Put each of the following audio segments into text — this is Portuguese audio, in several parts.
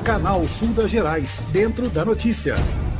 Canal Sul das Gerais, dentro da notícia.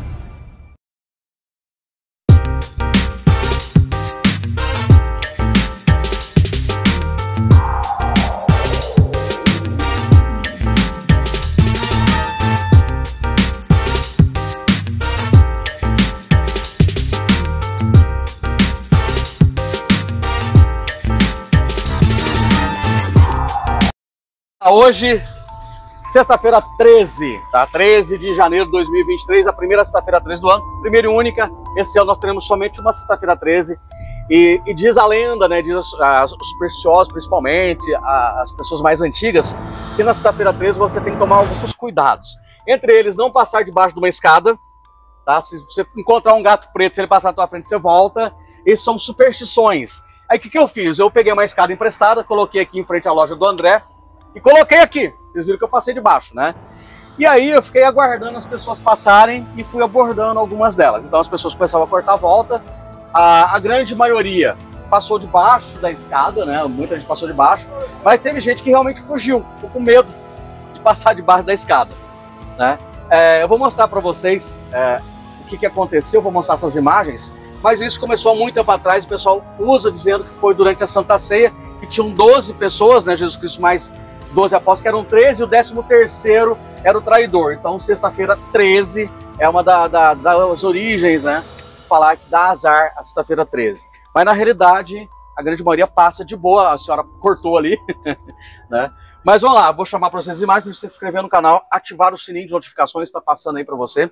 Hoje, sexta-feira 13, tá? 13 de janeiro de 2023, a primeira sexta-feira 13 do ano, primeira e única. Esse ano nós teremos somente uma sexta-feira 13. E diz a lenda, né, diz os supersticiosos, principalmente, as pessoas mais antigas, que na sexta-feira 13 você tem que tomar alguns cuidados. Entre eles, não passar debaixo de uma escada, tá? Se você encontrar um gato preto, se ele passar na tua frente, você volta. Essas são superstições. Aí o que eu fiz? Eu peguei uma escada emprestada, coloquei aqui em frente à loja do André, e coloquei aqui, vocês viram que eu passei debaixo, né? E aí eu fiquei aguardando as pessoas passarem e fui abordando algumas delas. Então as pessoas começavam a cortar a volta, a grande maioria passou debaixo da escada, né? Muita gente passou debaixo, mas teve gente que realmente fugiu, ficou com medo de passar debaixo da escada, né? Eu vou mostrar para vocês o que aconteceu, vou mostrar essas imagens, mas isso começou há muito tempo atrás, o pessoal usa dizendo que foi durante a Santa Ceia, que tinham 12 pessoas, né? Jesus Cristo mais 12 apóstolos, que eram 13, e o 13º era o traidor. Então, sexta-feira 13 é uma das origens, né? Falar que dá azar a sexta-feira 13. Mas, na realidade, a grande maioria passa de boa. A senhora cortou ali, né? Mas vamos lá, vou chamar para vocês as imagens, para você se inscrever no canal, ativar o sininho de notificações, está passando aí para você.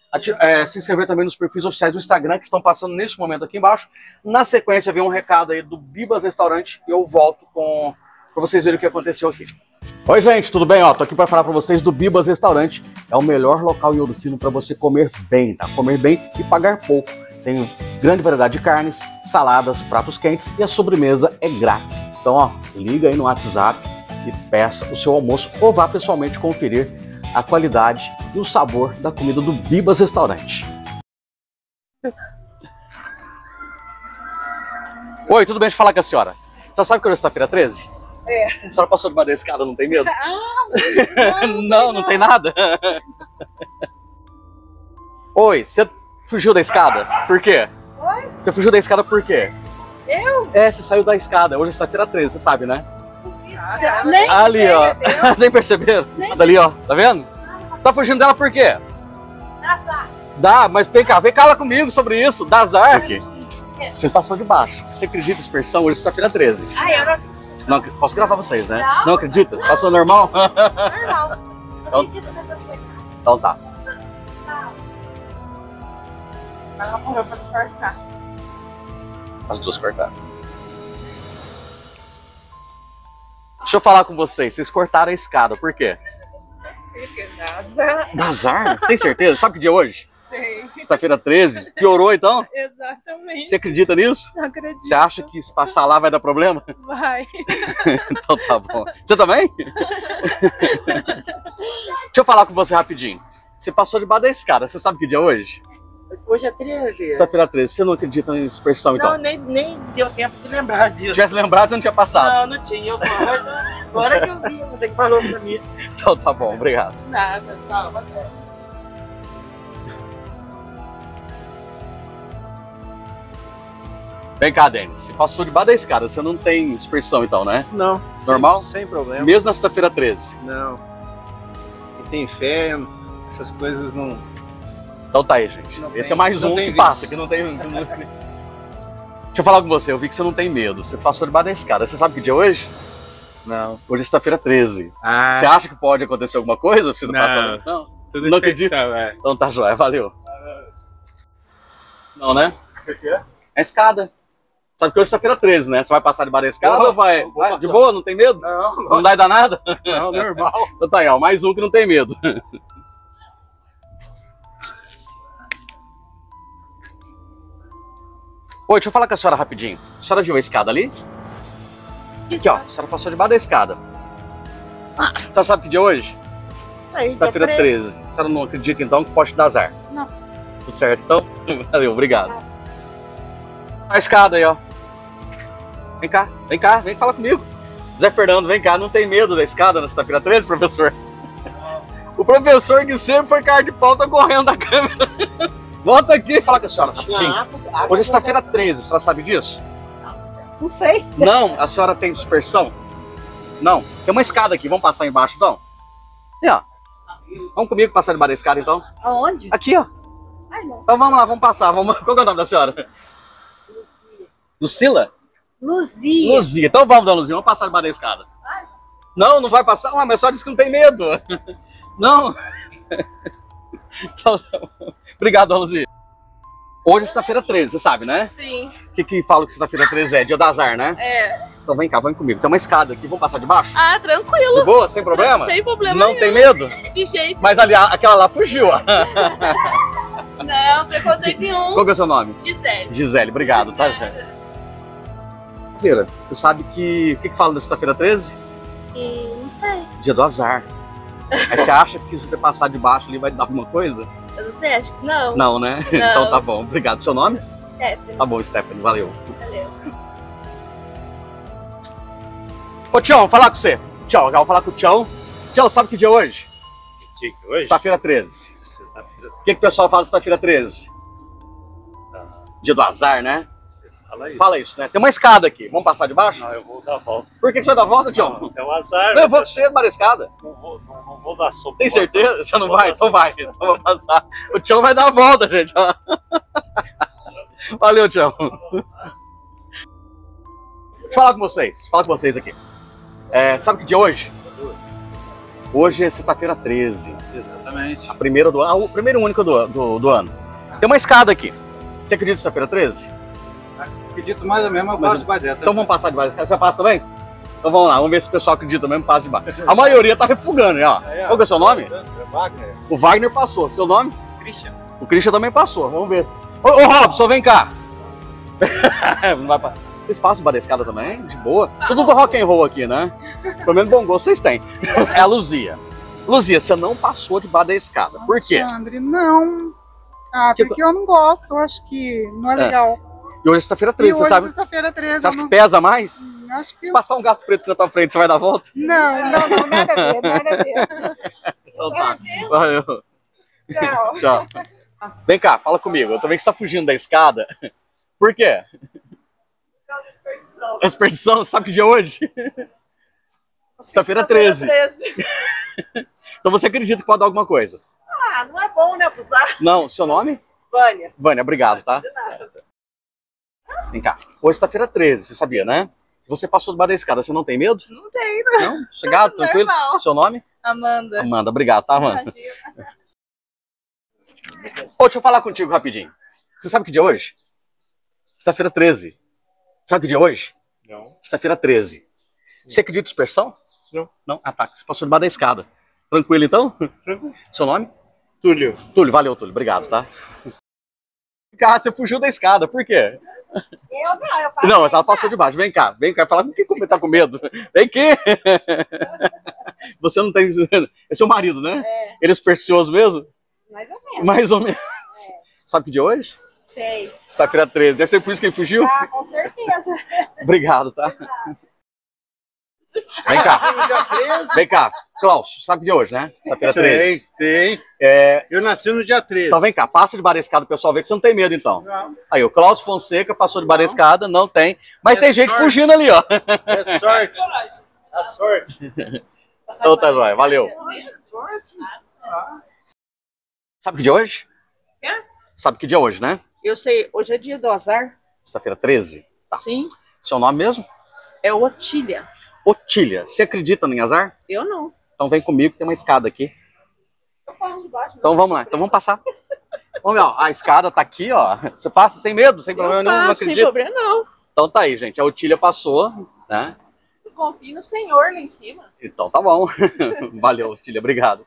Se inscrever também nos perfis oficiais do Instagram, que estão passando neste momento aqui embaixo. Na sequência, vem um recado aí do Bibas Restaurante e eu volto para vocês verem o que aconteceu aqui. Oi gente, tudo bem? Tô aqui para falar para vocês do Bibas Restaurante. É o melhor local em Ouro Fino para você comer bem, tá? Comer bem e pagar pouco. Tem grande variedade de carnes, saladas, pratos quentes e a sobremesa é grátis. Então, liga aí no WhatsApp e peça o seu almoço ou vá pessoalmente conferir a qualidade e o sabor da comida do Bibas Restaurante. Oi, tudo bem? Deixa eu falar com a senhora. Você sabe que hoje é sexta-feira 13? A senhora passou debaixo da escada, não tem medo? Não tem nada? Oi, você fugiu da escada? Por quê? Oi? Você fugiu da escada por quê? Eu? Você saiu da escada. Hoje é sexta-feira 13, você sabe, né? Nem ali, ó. Nem perceberam? Ali, ó. Tá vendo? Você tá fugindo dela por quê? Dá, mas vem cá lá comigo sobre isso. Dá azar. Aqui. Você passou de baixo. Você acredita em expressão? Hoje é sexta-feira 13. Eu não acredito. Não, posso gravar vocês, né? Não acredita? Passou normal? Normal. Não acredito nessas coisas. Então tá. Ela morreu pra disfarçar. As duas cortaram. Deixa eu falar com vocês. Vocês cortaram a escada. Por quê? Porque dá azar. Dá azar? Tem certeza? Sabe que dia é hoje? Sei. Sexta-feira 13? Piorou então? Exatamente. Você acredita nisso? Não acredito. Você acha que se passar lá vai dar problema? Vai. Então tá bom. Você também? Deixa eu falar com você rapidinho. Você passou debaixo da escada. Você sabe que dia é hoje? Hoje é 13. Sexta-feira 13. Você não acredita em expressão então? Não, nem deu tempo de lembrar disso. Se tivesse lembrado, você não tinha passado. Não tinha. Agora que eu vi, você que falou pra mim. Então tá bom, obrigado. Nada, só. Vem cá, Denis. Você passou debaixo da escada, você não tem expressão então, né? Não. Normal? Sem problema. Mesmo na sexta-feira 13? Não. Quem tem fé, essas coisas não... Então tá aí, gente. Não Esse tem, é mais não um tem que vício. passa, que não tem... Deixa eu falar com você, eu vi que você não tem medo. Você passou debaixo da escada. Você sabe que dia é hoje? Não. Hoje é sexta-feira 13. Ah, Você acha que pode acontecer alguma coisa? Você não Não. passar... Não. tudo não acredito. é. Então tá joia, valeu. Não, né? O que é? É a escada. Sabe que hoje é sexta-feira 13, né? Você vai passar debaixo da escada ou vai? Vou Vai de passar. boa, não tem medo? Não dá nada? Não, normal. Então tá aí, ó, mais um que não tem medo. Oi, deixa eu falar com a senhora rapidinho. A senhora viu a escada ali? Aqui, ó, a senhora passou debaixo da escada. A senhora sabe que dia é hoje? Sexta-feira 13. A senhora não acredita então que pode dar azar? Não. Tudo certo então? Valeu, obrigado. A escada aí, ó. Vem cá, vem falar comigo. Zé Fernando, vem cá, não tem medo da escada na sexta-feira 13, professor? O professor que sempre foi cara de pau tá correndo da câmera. Volta aqui e fala com a senhora, rapidinho. Hoje é sexta-feira 13, a senhora sabe disso? Não sei. Não, a senhora tem dispersão? Não. Tem uma escada aqui, vamos passar embaixo então? Aqui, ó. Vamos comigo passar debaixo da escada então? Aonde? Aqui, ó. Ai, não. Então vamos lá, vamos passar. Vamos... Qual que é o nome da senhora? Lucila? Luzia. Luzia. Então vamos, dona Luzia, vamos passar debaixo da escada. Não, não vai passar. Ué, mas só disse que não tem medo. Não. Então, obrigado, dona Luzia. Hoje é sexta-feira 13, você sabe, né? Sim. O que fala que sexta-feira 13 é? Dia do azar, né? É. Então vem cá, vem comigo. Tem uma escada aqui, vamos passar de baixo? Ah, tranquilo. De boa, sem problema? Sem problema Não nenhum. tem medo? De jeito. Mas ali, aquela lá fugiu, ó. Não, preconceito nenhum. Qual que é o seu nome? Gisele. Gisele, obrigado, tá, Gisele? Feira, você sabe que... O que fala da sexta-feira 13? E não sei. Dia do azar. Aí você acha que se você passar de baixo ali vai dar alguma coisa? Eu não sei, acho que não. Não, né? Então tá bom. Obrigado. Seu nome? Stephanie. Tá bom, Stephanie. Valeu. Valeu. Ô, Tião, falar com você. Tião, eu vou falar com o Tião. Tião, sabe que dia é hoje? Que hoje? Sexta-feira 13. Sexta-feira. O que o pessoal fala sexta-feira 13? Dia do azar, né? Fala isso. Fala isso, né? Tem uma escada aqui. Vamos passar de baixo? Não, eu vou dar a volta. Por que você vai dar a volta, Tião? É um azar. Não, eu vou com você para a escada. Não vou dar sopa. Tem certeza? Você não Vou vai? dar Então vai. sopa. Então vou passar. O Tião vai dar a volta, gente. Valeu, Tião. Falar com vocês. Falar com vocês aqui. Sabe que dia é hoje? Hoje é sexta-feira 13. Exatamente. A primeira do ano. O primeiro e único do ano. Tem uma escada aqui. Você acredita em sexta-feira 13? Acredito mais ou menos, eu gosto mais dentro. Então vamos passar de baixo. Você passa também? Então vamos lá, vamos ver se o pessoal acredita mesmo, passa de baixo. A maioria tá refugando, ó. Qual que é o seu nome? Wagner. O Wagner passou. Seu nome? Christian. O Christian também passou. Vamos ver. Ô, Robson, vem cá. Não vai pra... Vocês passam debaixo da escada também? De boa? Tudo do rock and roll aqui, né? Pelo menos bom gosto vocês têm. É a Luzia. Luzia, você não passou debaixo da escada. Por quê? Alexandre, não. Ah, Que- porque eu não gosto, eu acho que não é legal. E hoje é sexta-feira E 13, você hoje, sabe? sexta-feira 13, Você eu acha não que pesa mais? acho que... Se passar um gato preto na tua frente, você vai dar a volta? Não, nada a ver, nada a ver. Então tá. Valeu. Tchau. Tchau. Vem cá, fala comigo. Eu tô vendo que você tá fugindo da escada. Por quê? A dispersão. Sabe que dia é hoje? Sexta-feira 13. Então você acredita que pode dar alguma coisa? Ah, não é bom, né, abusar? Não, seu nome? Vânia. Vânia, obrigado, tá? Vem cá. Hoje é sexta-feira 13, você sabia, né? Você passou debaixo da escada, você não tem medo? Não tem, né? Não? Chegado, tranquilo? Normal. Seu nome? Amanda. Amanda, obrigado, tá, Amanda? Imagina. Ô, deixa eu falar contigo rapidinho. Você sabe que dia é hoje? Sexta-feira 13. Sabe que dia é hoje? Não. Sexta-feira 13. Você acredita em dispersão? Não. Não? Ah, tá. Você passou debaixo da escada. Tranquilo, então? Tranquilo. Seu nome? Túlio. Túlio, valeu, Túlio. Obrigado, tá? Cara, você fugiu da escada. Por quê? Eu não, eu faço. Não, ela passou de baixo. Vem cá. Vem cá. Fala com quem tá com medo. Vem aqui. Você não tem... É seu marido, né? É. Ele é supersticioso mesmo? Mais ou menos. Mais ou menos. Sabe que dia é hoje? Sei. Sexta-feira 13. Deve ser por isso que ele fugiu? Ah, com certeza. Obrigado, tá? Vem cá. Dia 13? Vem cá. Klaus, sabe que dia é hoje, né? Sexta-feira 13. Tem. É... Eu nasci no dia 13. Então vem cá, passa de escada, o pessoal vê que você não tem medo, então. Não, Aí, o Klaus Fonseca passou de escada, não tem. Mas É tem gente sorte. fugindo ali, ó. é sorte. É sorte. Então tá jóia, valeu. Sorte. Sabe que dia é hoje? É? Sabe que dia é hoje, né? Eu sei, hoje é dia do azar. Sexta-feira 13. Tá. Sim. Seu nome mesmo? É Otília. Otília. Você acredita em azar? Eu não. Então vem comigo, tem uma escada aqui. Eu falo de baixo. Então vamos lá, então vamos passar. Vamos ver, ó. A escada tá aqui, ó. Você passa sem medo, sem problema nenhum, não sem acredita? problema, não. Então tá aí, gente. A Otília passou, né? Eu confio no Senhor lá em cima. Então tá bom. Valeu, Otília. Obrigado.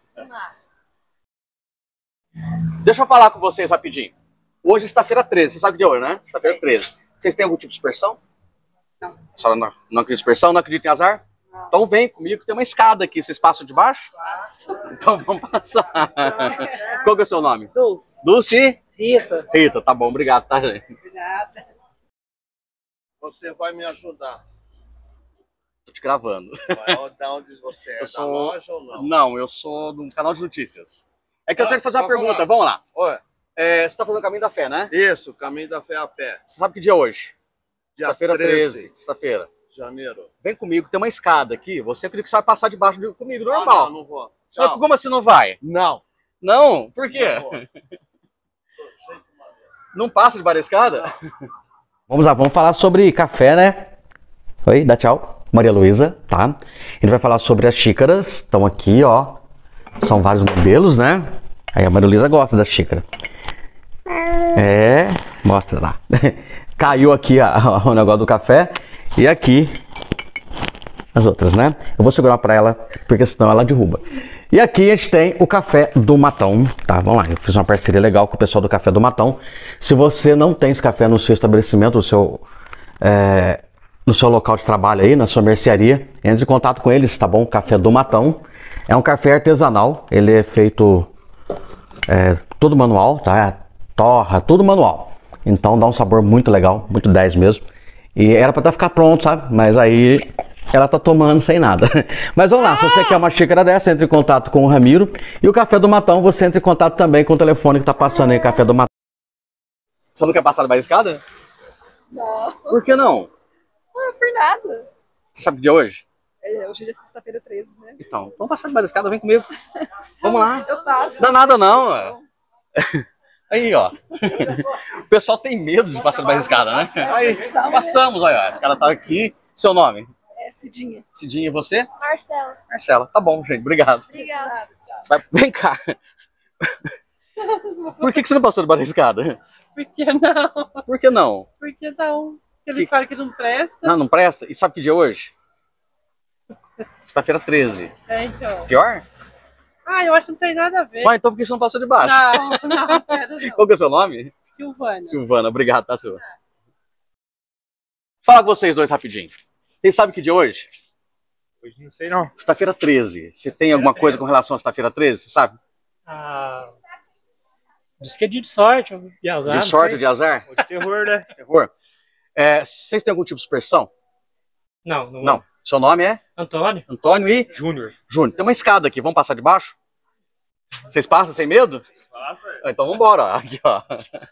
Deixa eu falar com vocês rapidinho. Hoje é sexta-feira 13. Você sabe que dia é hoje, né? Sexta-feira 13. Vocês têm algum tipo de dispersão? Não. A senhora não acredita em dispersão? Não acredita em azar? Não. Então vem comigo, tem uma escada aqui. Vocês passam de baixo? Então vamos passar. Qual que é o seu nome? Dulce. Dulce? Rita. Rita, tá bom. Obrigado, tá, gente? Obrigada. Você vai me ajudar. Tô te gravando. Da onde você é? Eu Da sou- loja ou não? Não, eu sou de um canal de notícias. É que eu tenho que fazer uma pergunta, vamos lá. Oi. Você tá fazendo o Caminho da Fé, né? Isso, Caminho da Fé a pé. Você sabe que dia é hoje? Dia Sexta-feira 13. 13. Sexta-feira. De janeiro. Vem comigo, tem uma escada aqui. Você acredita que você vai passar debaixo comigo, Não, normal. não vou. Mas Tchau. como assim não vai? Não. Não? Por quê? Não vou. Não passa debaixo da escada? Vamos lá, vamos falar sobre café, né? Oi, dá tchau. Maria Luísa, tá? A gente vai falar sobre as xícaras. Estão aqui, ó. São vários modelos, né? Aí a Maria Luísa gosta da xícara. Mostra lá. Caiu aqui o negócio do café. E aqui as outras, né? Eu vou segurar pra ela, porque senão ela derruba. E aqui a gente tem o Café do Matão, tá? Vamos lá, eu fiz uma parceria legal com o pessoal do Café do Matão. Se você não tem esse café no seu estabelecimento, no seu local de trabalho aí, na sua mercearia, entre em contato com eles, tá bom? Café do Matão. É um café artesanal, ele é feito tudo manual, tá? Torra, tudo manual. Então dá um sabor muito legal, muito 10 mesmo. E era pra ficar pronto, sabe? Mas aí ela tá tomando sem nada. Mas vamos lá, se você quer uma xícara dessa, entre em contato com o Ramiro. E o Café do Matão, você entra em contato também com o telefone que tá passando aí, Café do Matão. Você não quer passar debaixo da escada? Não, Por que não? não por nada. Você sabe que dia é hoje? Hoje é sexta-feira 13, né? Então, vamos passar debaixo da escada, vem comigo. Vamos lá. Eu passo. Não dá nada não, ó. Aí, ó. O pessoal tem medo de passar debaixo da escada, né? Aí, passamos, olha, a escada tá aqui. Seu nome? É Cidinha. Cidinha, e você? Marcela. Marcela. Tá bom, gente, obrigado. Obrigada. Vem cá. Por que você não passou debaixo da escada? Por que não? Por que não? Porque não. Eles falam que não presta. Não presta? E sabe que dia é hoje? Sexta-feira 13. Então. Pior? Eu acho que não tem nada a ver. Mas então por que você não passou debaixo? Não, pera não. Qual que é o seu nome? Silvana. Silvana, obrigado, tá, Silvana? Fala com vocês dois rapidinho. Vocês sabem que dia é hoje? Hoje não sei não. Sexta-feira 13. Você tem alguma coisa com relação à sexta-feira 13, você sabe? Diz que é dia de sorte, de azar. De sorte ou de azar? Ou de terror, né? Terror. Vocês têm algum tipo de superstição? Não. Seu nome é? Antônio? Antônio e? Júnior. Júnior. Tem uma escada aqui, vamos passar debaixo? Vocês passam sem medo? Passa. Então vambora, ó. Aqui, ó.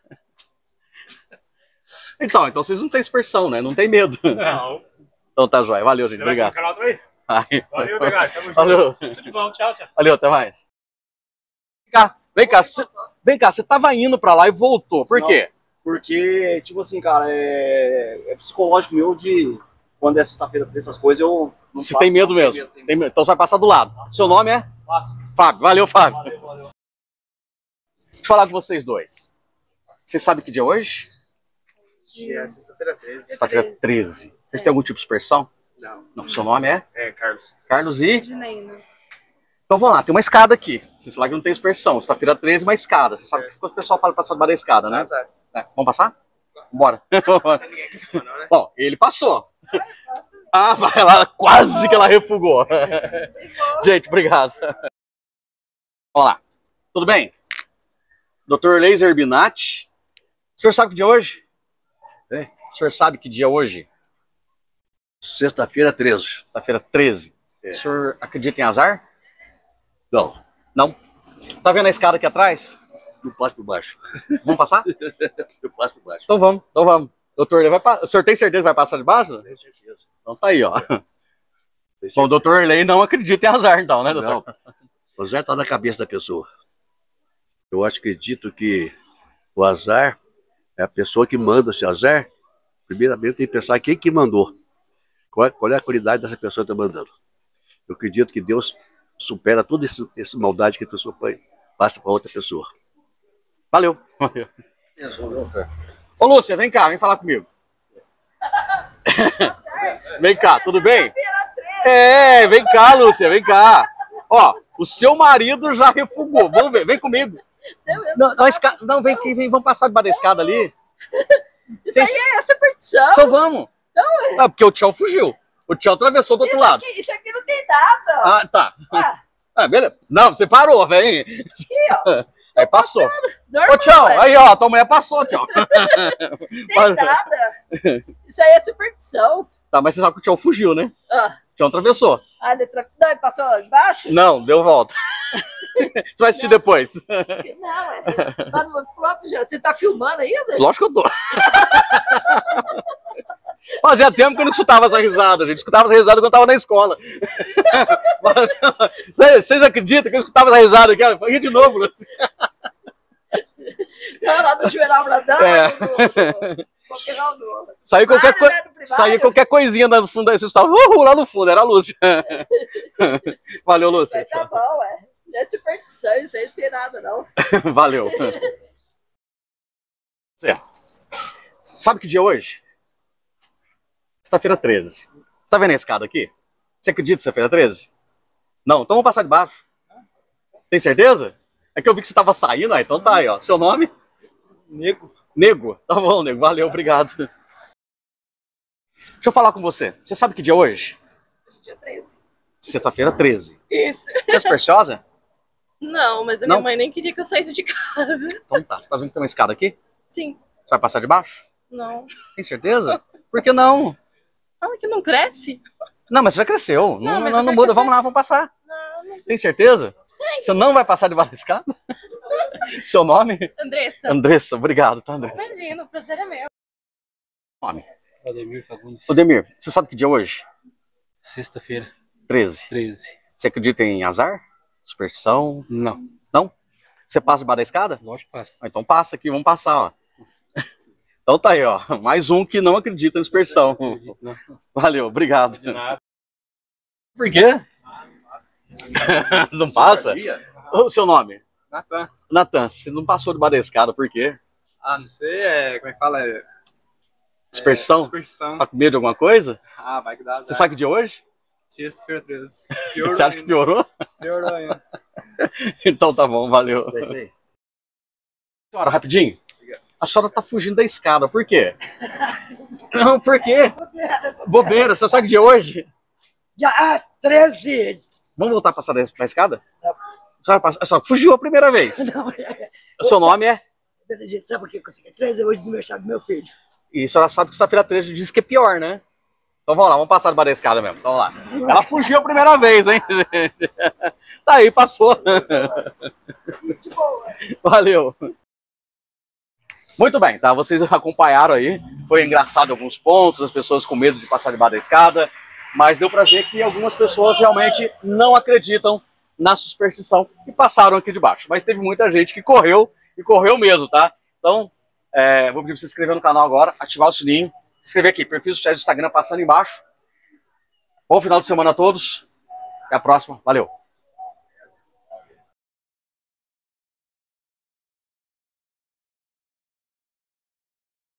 Então vocês não têm dispersão, né? Não tem medo. Não. Então tá jóia. Valeu, gente. Obrigado. Canal também? Ai. Valeu, obrigado. Tamo junto. Valeu. Tudo de bom, tchau, tchau. Valeu, até mais. Vem cá, você tava indo pra lá e voltou. Por quê? Porque, tipo assim, cara, é psicológico meu de quando é sexta-feira, essas coisas, eu não Você faço, tem medo não, mesmo. tenho Tem medo. Então você vai passar do lado. Seu nome é? Fábio. Valeu, Fábio. Valeu. Deixa eu falar com vocês dois. Vocês sabem que dia é hoje? É sexta-feira 13. Sexta-feira 13. Vocês têm algum tipo de dispersão? Não. Seu nome é? É, Carlos. Carlos e? Edneina. Então vamos lá, tem uma escada aqui. Vocês falaram que não tem dispersão. Sexta-feira 13, uma escada. Você sabe que o pessoal fala passar debaixo da escada, né? Vamos passar? Bora. Bom, ele passou. Vai lá, quase que ela refugou. Gente, obrigado. Vamos lá. Tudo bem? Dr. Laser Binatti. O senhor sabe que dia é hoje? O senhor sabe que dia é hoje? Sexta-feira 13. Sexta-feira 13. O senhor acredita em azar? Não. Não? Tá vendo a escada aqui atrás? Eu passo por baixo. Vamos passar? Eu passo por baixo. Então vamos. Doutor, o senhor tem certeza que vai passar de baixo? Tenho certeza. Então tá aí, ó. Bom, o doutor Erlei não acredita em azar, então, né, doutor? Não. O azar tá na cabeça da pessoa. Eu acredito que o azar é a pessoa que manda esse azar. Primeiramente tem que pensar quem que mandou. Qual é a qualidade dessa pessoa que está mandando. Eu acredito que Deus supera toda essa maldade que a pessoa passa para outra pessoa. Valeu. Ô, Lúcia, vem cá, vem falar comigo. Vem cá, tudo bem? Vem cá, Lúcia, vem cá. Ó, o seu marido já refugou. Vamos ver, vem comigo. Não, vem aqui, vamos passar debaixo da escada ali. Isso aí é superstição. Então vamos. Porque o tchau fugiu. O tchau atravessou do outro lado. Isso aqui não tem nada. Tá. Beleza. Não, você parou, vem. Aqui, ó. Aí passou. Normal, Ô, tchau. Aí, ó, tua mulher passou, tchau. Não tem nada. Isso aí é superstição. Tá, mas você sabe que o Tião fugiu, né? Ah. O Tião atravessou. Ah, ele passou embaixo? Não, deu volta. Você vai assistir depois. Não, pronto, já. Você tá filmando ainda? Lógico que eu tô. Fazia tempo que eu não escutava essa risada, gente. Escutava essa risada quando eu tava na escola. Vocês acreditam que eu escutava essa risada aqui? Ria de novo, Lúcia. Não, lá no Juvenal Brandão, Saía qualquer coisinha no fundo aí, vocês estavam lá no fundo, era a Lúcia. Valeu, Lúcia. Mas tá bom, não é superstição, isso aí não tem nada, não. Valeu. Sabe que dia é hoje? Sexta-feira 13. Você tá vendo a escada aqui? Você acredita que sexta-feira 13? Não, então vamos passar de baixo. Tem certeza? É que eu vi que você tava saindo, então tá aí, ó. Seu nome? Nego. Nego? Tá bom, Nego. Valeu, obrigado. Deixa eu falar com você. Você sabe que dia é hoje? Dia 13. Sexta-feira 13. Isso. Você é supersticiosa? Não, mas a minha mãe nem queria que eu saísse de casa. Então tá. Você tá vendo que tem uma escada aqui? Sim. Você vai passar de baixo? Não. Tem certeza? Por que não? Ah, que não cresce? Não, mas já cresceu. Não muda. Vamos lá, vamos passar. Não. Tem certeza? Você não vai passar debaixo da escada? Seu nome? Andressa. Andressa, obrigado, tá, Andressa? Imagina, o prazer é meu. Nome? Ademir Fagundes. Odemir, você sabe que dia é hoje? Sexta-feira. 13. 13. Você acredita em azar? Superstição? Não. Não? Você passa debaixo da escada? Lógico que passa. Então passa aqui, vamos passar, ó. Então tá aí, ó. Mais um que não acredita em superstição. Não. Valeu, obrigado. De nada. Por quê? Não passa? O seu nome? Natan. Natan, você não passou debaixo da escada, por quê? Ah, não sei, como é que fala? Dispersão? Dispersão. Tá com medo de alguma coisa? Ah, vai que dá. Você sabe que dia é hoje? Sexta-feira 13. Você acha que piorou? Piorou ainda. Então tá bom, valeu. Senhora, rapidinho. A senhora tá fugindo da escada, por quê? Não, por quê? Bobeira, você sabe que dia é hoje? Dia 13. Vamos voltar a passar da escada? A senhora fugiu a primeira vez. Não, O seu nome é? Gente, sabe por que eu consegui 13? É hoje aniversário do meu filho. E a senhora sabe que sexta-feira 13 diz que é pior, né? Então vamos lá, vamos passar debaixo da escada mesmo. Vamos lá. Ela fugiu a primeira vez, hein, gente? Tá aí, passou. Valeu. Muito bem, tá? Vocês acompanharam aí. Foi engraçado em alguns pontos, as pessoas com medo de passar debaixo da escada. Mas deu pra ver que algumas pessoas realmente não acreditam na superstição e passaram aqui debaixo. Mas teve muita gente que correu, e correu mesmo, tá? Então, vou pedir pra você se inscrever no canal agora, ativar o sininho, se inscrever aqui, perfil social do Instagram passando embaixo. Bom final de semana a todos. Até a próxima. Valeu.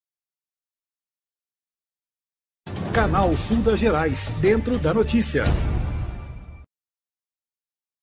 Canal Sul das Gerais, dentro da notícia.